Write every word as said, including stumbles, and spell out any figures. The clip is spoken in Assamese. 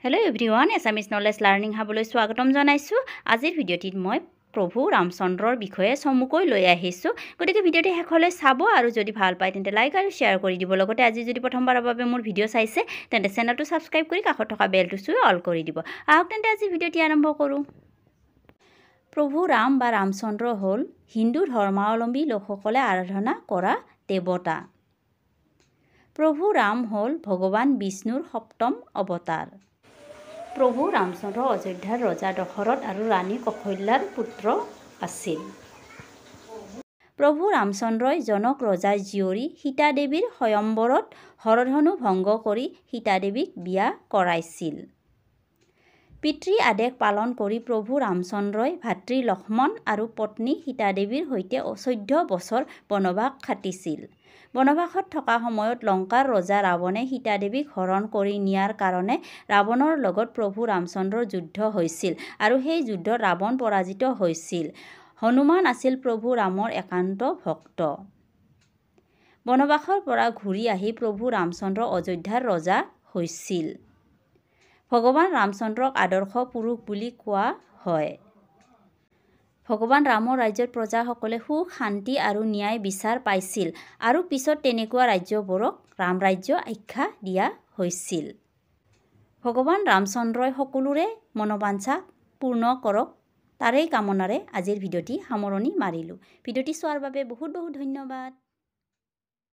Hello everyone, Assamese Knowledge Learning Habului স্বাগতম জনাইছো। আজিৰ ভিডিঅ'টিত মই প্ৰভু ৰামচন্দ্ৰৰ বিষয়ে চমুকৈ লৈ আহিছো। গতিকে ভিডিঅ'টি শেষলৈ চাব আৰু যদি ভাল পায় তেন্তে লাইক আৰু শেয়াৰ কৰি দিব। লগতে আজি যদি প্ৰথমবাৰৰ বাবে মোৰ ভিডিঅ' চাইছে তেন্তে চেনেলটো সাবস্ক্ৰাইব কৰি কাষত থকা বেলটো চুই অল কৰি দিব। আহক তেন্তে আজি ভিডিঅ'টি আৰম্ভ কৰোঁ। প্ৰভু ৰাম বা ৰামচন্দ্ৰ হ'ল হিন্দু ধৰ্মাৱলম্বী লোকসকলে আৰাধনা কৰা দেৱতা। প্ৰভু ৰাম হ'ল ভগৱান বিষ্ণুৰ সপ্তম অৱতাৰ। প্ৰভু ৰামচন্দ্ৰ অযোধ্যাৰ ৰজা দশৰথ আৰু ৰাণী কৌশল্যাৰ পুত্ৰ আছিল। প্ৰভু ৰামচন্দ্ৰই জনক ৰজাৰ জীয়ৰী সীতা দেৱীৰ স্বয়ম্বৰত হৰধনু ভংগ কৰি সীতা দেৱীক বিয়া কৰাইছিল। পিতৃ আদেশ পালন কৰি প্ৰভু ৰামচন্দ্ৰই ভাতৃ লক্ষ্মণ আৰু পত্নী সীতা দেৱীৰ সৈতে চৈধ্য বছৰ বনবাস খাটিছিল। বনবাসত থকা সময়ত লংকাৰ ৰজা ৰাৱণে সীতা দেৱীক হৰণ কৰি নিয়াৰ কাৰণে ৰাৱণৰ লগত প্ৰভু ৰামচন্দ্ৰৰ যুদ্ধ হৈছিল আৰু সেই যুদ্ধত ৰাৱণ পৰাজিত হৈছিল। হনুমান আছিল প্ৰভু ৰামৰ একান্ত ভক্ত। বনবাসৰ পৰা ঘূৰি আহি প্ৰভু ৰামচন্দ্ৰ অযোধ্যাৰ ৰজা হৈছিল। ভগৱান ৰামচন্দ্ৰক আদৰ্শ পুৰুষ বুলি কোৱা হয়। ভগৱান ৰামৰ ৰাজ্যত প্ৰজাসকলে সুখ শান্তি আৰু ন্যায় বিচাৰ পাইছিল আৰু পিছত তেনেকুৱা ৰাজ্যবোৰক ৰাম ৰাজ্য আখ্যা দিয়া হৈছিল। ভগৱান ৰামচন্দ্ৰই সকলোৰে মনোবাঞ্ছা পূৰ্ণ কৰক তাৰেই কামনাৰে আজিৰ ভিডিঅ'টি সামৰণি মাৰিলোঁ। ভিডিঅ'টি চোৱাৰ বাবে বহুত বহুত ধন্যবাদ।